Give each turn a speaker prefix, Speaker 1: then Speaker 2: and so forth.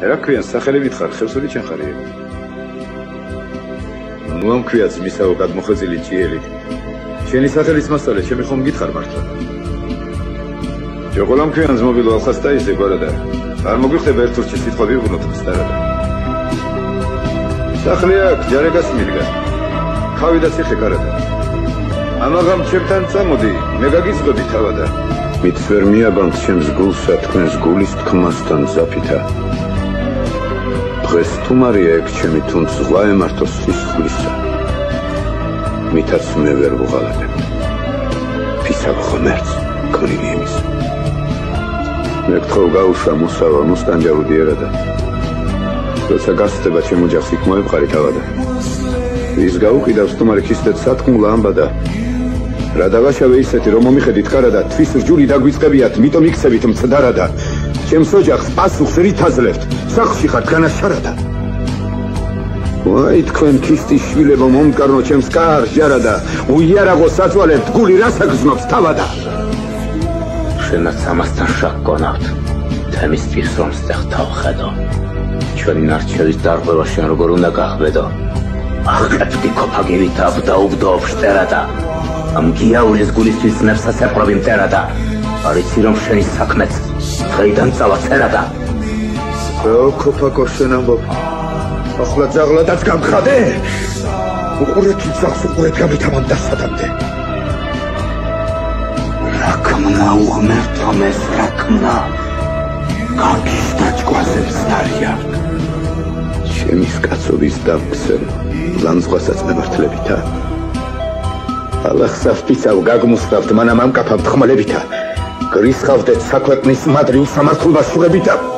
Speaker 1: რა ქვიან, სახელი ვითხარ, ხევსური ჩემ ხარია. ნუ ამ ქვია ძმისაო გადმოხვეწილი ჭიელი. შენი სახელის მასწავლე, ჩემი ხომ გითხარ მართლა. ჯოღოლამ ქვიან ზმობილო ალხასთა ისე გვარადა. არ მოგვიხდება ერთ რჩი სიტყვა ვიუღვნოთ ხსტარადა. სახლი აქ ჯარეგას მიდგა. ხავი და ციხე კარადა. ამაღამ ჩემთან წამოდი, მე გაგიწყები თავადა. მით ვერ მიაბანთ ჩემს გულსა თქვენს გულის თქმასთან ზაფითა. დღეს თუმარია ეგ ჩემი თუნდ ზღვა ემართოს სისხლისა. მითაც მე ვერ ვუღალატებ. ფისავ ღმერთს გონილი იმის. მე გთხოვ გაუშვა მუსავა მუსტანჯაუდიერადა. როცა გასწდება ჩემ ოჯახს იქ მოეყარი თავადა. ის გაუყიდავს თუმარი ქისტეთ სათქმულა ამბადა. რა დავაშავე ისეთი რომ მომიხედით კარადა თვის რჯული დაგვიწყებიათ მიტომ იქცევით მცდარადა ჩემს ოჯახს პასუხს რით აძლევთ სახლში ხარ განაშარადა ვაი თქვენ ქისტის შვილებო მომკარნო ჩემს კარს ჯარადა უიარაღო საწვალებთ გული რას აგზნობს თავადა
Speaker 2: შენაც ამასთან შაკ გონავთ თემის პირს რომ სტეხთავ ხედო ჩვენი ნარჩევის დარღვევა შენ როგორ უნდა გახვედო აღკეთდი ქოფაგივით აბდა უბდო შტერადა ამ გიაულის გულისთვის ნერსას ეპრობი მტერადა არიცი რომ შენი საქმეც დღეიდან წავაწერადა
Speaker 1: რო ქოფაკო შენ ამბობ ახლა ძაღლადაც გამხადე უყურეთ ძაღლს უყურეთ გამითავან დასადამდე
Speaker 2: რაკმნა უღმერთო მეს რაკმნა გაგის დაჭკვაზებს დარია
Speaker 1: ჩემის კაცობის დავქსენ ლანძღვასაც მემართლებითა ალახსა ფიცავ გაგმუსტავთ მანამ ამკაფავთ ხმალებითა გრისხავდეთ საქვეყნის მადრიულ სამართლობას შუღებითა